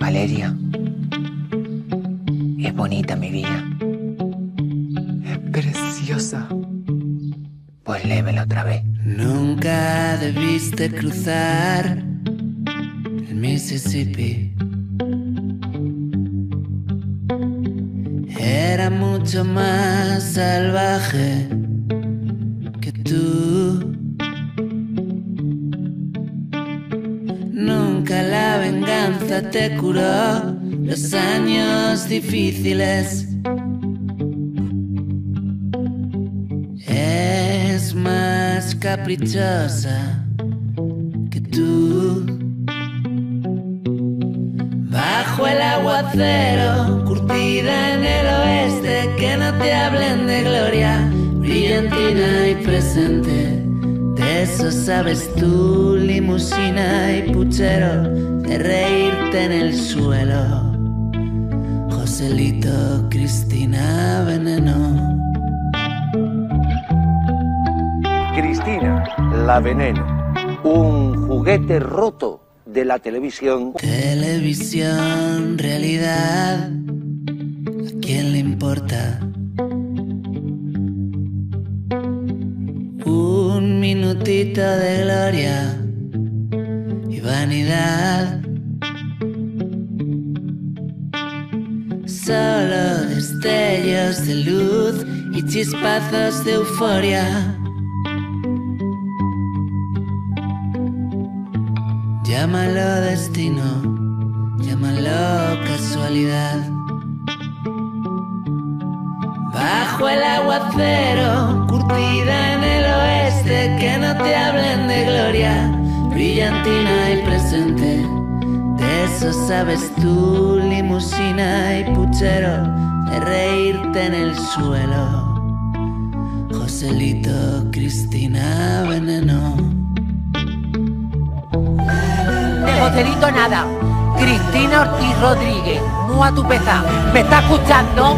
Valeria, es bonita mi vida. Es preciosa. Pues léemela otra vez. Nunca debiste cruzar el Mississippi. Era mucho más salvaje que tú. Nunca la venganza te curó los años difíciles. Es más caprichosa que tú. Bajo el aguacero, curtida en el oeste, que no te hablen de gloria, brillantina y presente. De eso sabes tú, limusina y puchero, de reírte en el suelo. Joselito, Cristina, veneno. Cristina, la veneno. Un juguete roto de la televisión. Televisión, realidad, ¿a quién le importa? Un minutito de gloria y vanidad. Solo destellos de luz y chispazos de euforia. Llámalo destino, llámalo casualidad. Bajo el aguacero, curtida en el oeste, que no te hablen de gloria, brillantina y presente. De eso sabes tú, limusina y puchero, de reírte en el suelo. Joselito, Cristina, veneno. Joselito nada. Cristina Ortiz Rodríguez, mua tu peza. ¿Me está escuchando?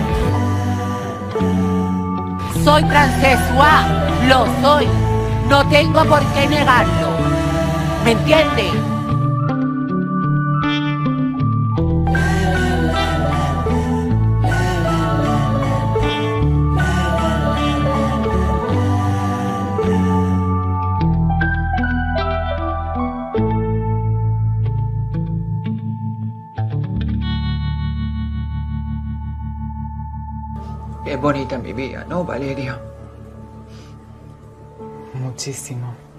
Soy transexual, lo soy. No tengo por qué negarlo. ¿Me entiendes? Es bonita mi vida, ¿no, Valeria? Muchísimo.